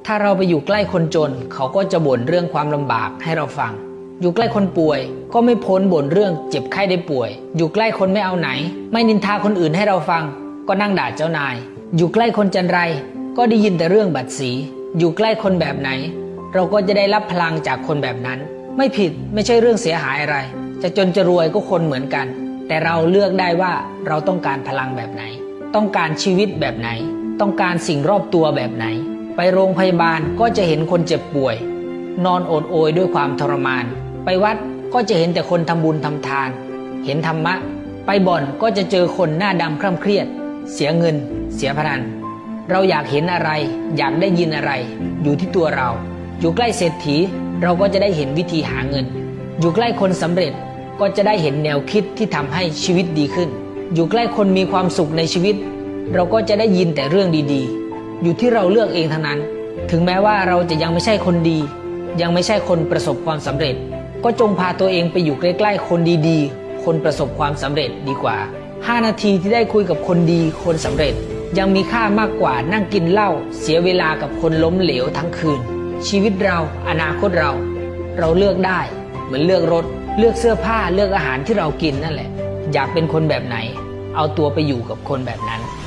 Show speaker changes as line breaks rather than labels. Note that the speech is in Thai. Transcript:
ถ้าเราไปอยู่ใกล้คนจนเขาก็จะบ่นเรื่องความลำบากให้เราฟังอยู่ใกล้คนป่วยก็ไม่พ้นบ่นเรื่องเจ็บไข้ได้ป่วยอยู่ใกล้คนไม่เอาไหนไม่นินทาคนอื่นให้เราฟังก็นั่งด่าเจ้านายอยู่ใกล้คนจันไรก็ได้ยินแต่เรื่องบัตรสีอยู่ใกล้คนแบบไหนเราก็จะได้รับพลังจากคนแบบนั้นไม่ผิดไม่ใช่เรื่องเสียหายอะไรจะจนจะรวยก็คนเหมือนกันแต่เราเลือกได้ว่าเราต้องการพลังแบบไหนต้องการชีวิตแบบไหนต้องการสิ่งรอบตัวแบบไหนไปโรงพยาบาลก็จะเห็นคนเจ็บป่วยนอนโอดโอยด้วยความทรมานไปวัดก็จะเห็นแต่คนทำบุญทำทานเห็นธรรมะไปบ่อนก็จะเจอคนหน้าดำคร่ำเครียดเสียเงินเสียพนันเราอยากเห็นอะไรอยากได้ยินอะไรอยู่ที่ตัวเราอยู่ใกล้เศรษฐีเราก็จะได้เห็นวิธีหาเงินอยู่ใกล้คนสำเร็จก็จะได้เห็นแนวคิดที่ทำให้ชีวิตดีขึ้นอยู่ใกล้คนมีความสุขในชีวิตเราก็จะได้ยินแต่เรื่องดีๆอยู่ที่เราเลือกเองทั้งนั้นถึงแม้ว่าเราจะยังไม่ใช่คนดียังไม่ใช่คนประสบความสำเร็จก็จงพาตัวเองไปอยู่ใกล้ๆคนดีๆคนประสบความสำเร็จดีกว่า5 นาทีที่ได้คุยกับคนดีคนสำเร็จยังมีค่ามากกว่านั่งกินเหล้าเสียเวลากับคนล้มเหลวทั้งคืนชีวิตเราอนาคตเราเลือกได้เหมือนเลือกรถเลือกเสื้อผ้าเลือกอาหารที่เรากินนั่นแหละอยากเป็นคนแบบไหนเอาตัวไปอยู่กับคนแบบนั้น